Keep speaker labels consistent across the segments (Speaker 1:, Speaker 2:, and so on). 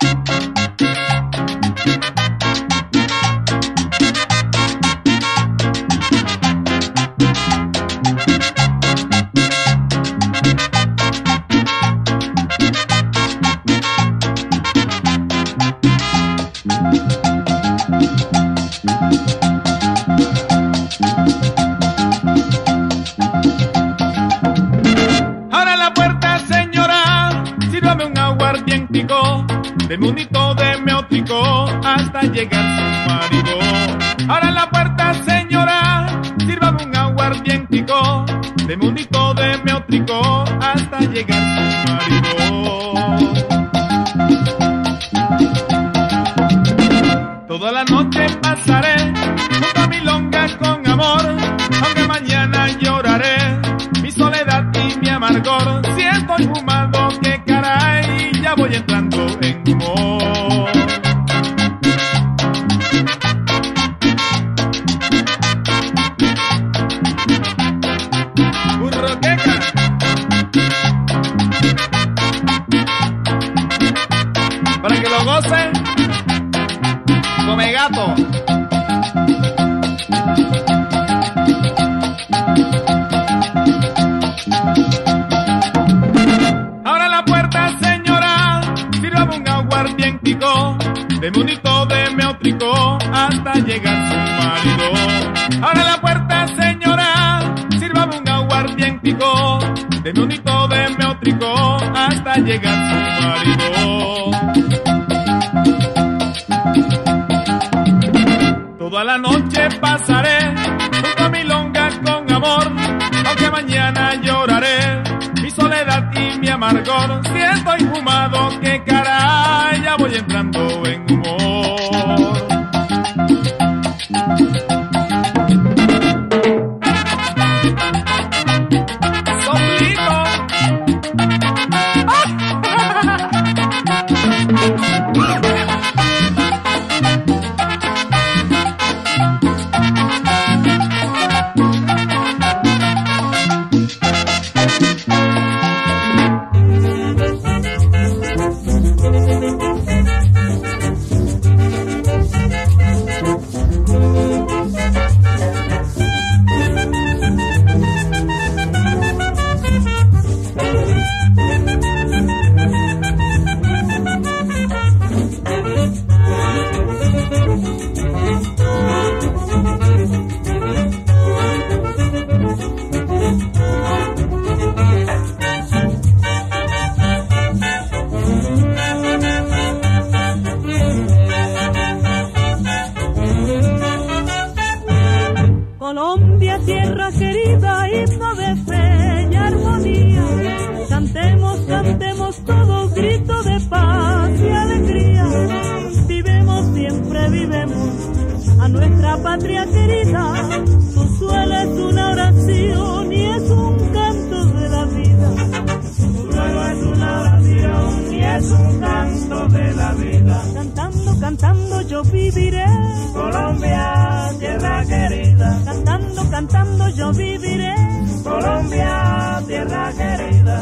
Speaker 1: Deme un hito de meótrico hasta llegar su marido. Ahora en la puerta, señora, sírvame un aguardientico. Deme un hito de meótrico hasta llegar su marido. Toda la noche pasaré junto a milonga con amor, aunque mañana lloraré mi soledad y mi amargor. Si estoy fumado, que caray, ya voy entrando en humor. Burroqueca. Para que lo gocen, come gato. Ahora la puerta, señora, sírvame un aguardientico. Deme un hito de meótrico hasta llegar su marido. Ahora la puerta, señora, sírvame un aguardientico. Deme un hito de meótrico hasta llegar su marido. Toda la noche pasaré junto a milonga con amor, aunque mañana lloraré mi soledad y mi amargor. Si estoy fumado, que caray, ya voy entrando en humor. Soplito.
Speaker 2: Colombia, tierra querida, himno de fe y armonía. Cantemos, cantemos todos, grito de paz y alegría. Vivemos, siempre vivemos a nuestra patria querida. Su suelo es una oración y es un canto de la vida. Su suelo es una oración y es un canto de la vida. Cantando, cantando yo viviré. Colombia, tierra querida. Cantando, cantando yo viviré. Colombia, tierra querida.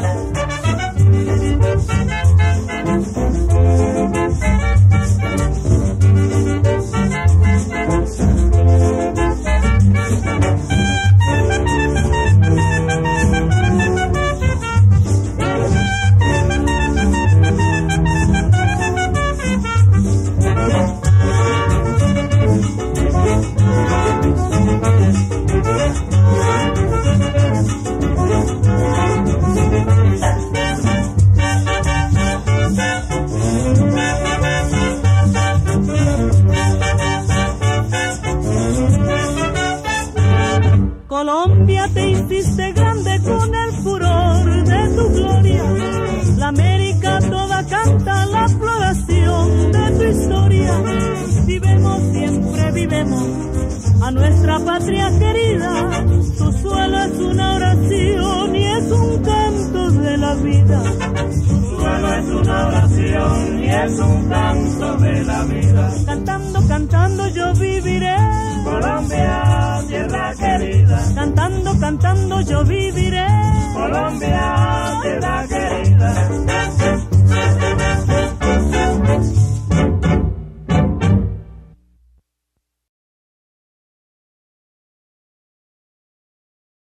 Speaker 2: Colombia, te hiciste grande con el furor de tu gloria. La América toda canta la floración de tu historia. Vivemos, siempre vivemos a nuestra patria querida. Tu suelo es una oración y es un canto de la vida. Tu suelo es una oración y es un canto de la vida. Cantando, cantando yo viviré. Colombia, tierra querida. Cantando, cantando yo viviré. Colombia, tierra querida.